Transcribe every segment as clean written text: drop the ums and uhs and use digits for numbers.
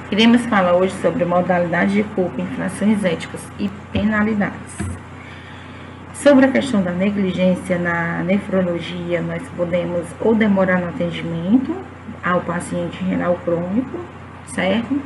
Iremos falar hoje sobre modalidade de culpa, infrações éticas e penalidades. Sobre a questão da negligência na nefrologia, nós podemos ou demorar no atendimento ao paciente renal crônico, certo?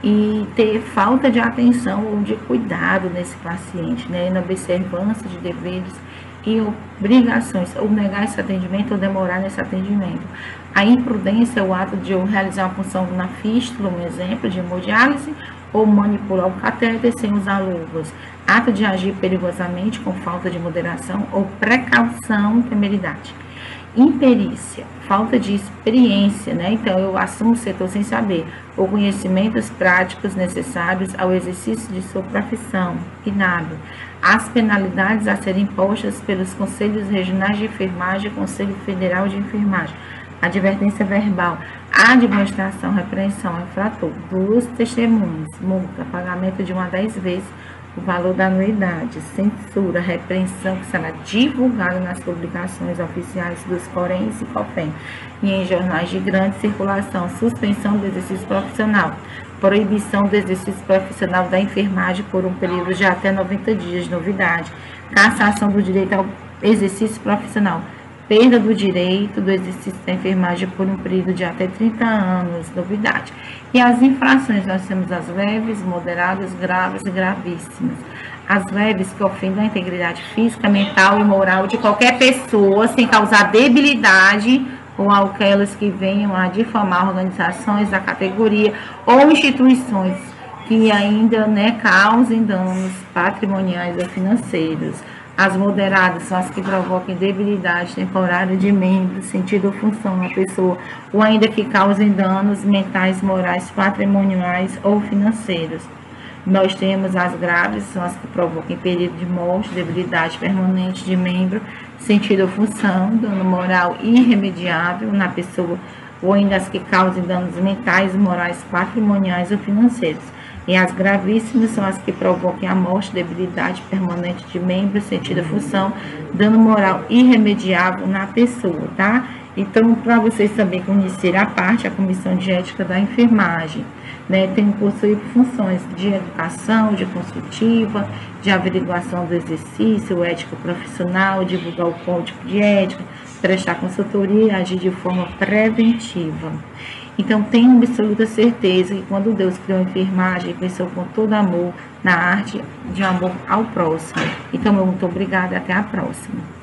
E ter falta de atenção ou de cuidado nesse paciente, né? Na observância de deveres e obrigações, ou negar esse atendimento ou demorar nesse atendimento. A imprudência é o ato de eu realizar uma punção na fístula, um exemplo de hemodiálise, ou manipular o catéter sem usar luvas. Ato de agir perigosamente com falta de moderação ou precaução, temeridade. Imperícia, falta de experiência, né? Então, eu assumo o setor sem saber, ou conhecimentos práticos necessários ao exercício de sua profissão, inado. As penalidades a serem impostas pelos Conselhos Regionais de Enfermagem e Conselho Federal de Enfermagem. Advertência verbal, admoestação, repreensão, infrator, dos testemunhos, multa, pagamento de 1 a 10 vezes o valor da anuidade, censura, repreensão que será divulgada nas publicações oficiais dos CORENs e COFEM e em jornais de grande circulação, suspensão do exercício profissional, proibição do exercício profissional da enfermagem por um período de até 90 dias, novidade, cassação do direito ao exercício profissional, perda do direito do exercício da enfermagem por um período de até 30 anos, novidade. E as infrações, nós temos as leves, moderadas, graves e gravíssimas. As leves que ofendem a integridade física, mental e moral de qualquer pessoa, sem causar debilidade, ou aquelas que venham a difamar organizações da categoria ou instituições que ainda, causem danos patrimoniais ou financeiros. As moderadas são as que provocam debilidade temporária de membro, sentido ou função na pessoa, ou ainda que causem danos mentais, morais, patrimoniais ou financeiros. Nós temos as graves, são as que provocam período de morte, debilidade permanente de membro, sentido ou função, dano moral irremediável na pessoa, ou ainda as que causem danos mentais, morais, patrimoniais ou financeiros. E as gravíssimas são as que provoquem a morte, debilidade permanente de membro, sentido, função, dano moral irremediável na pessoa, tá? Então, para vocês também conhecerem a Comissão de Ética da Enfermagem, né? Possui funções de educação, de consultiva, de averiguação do exercício, ética profissional, divulgar o código de ética, prestar consultoria e agir de forma preventiva. Então, tenho absoluta certeza que quando Deus criou a enfermagem, pensou com todo amor na arte de amor ao próximo. Então, muito obrigada e até a próxima.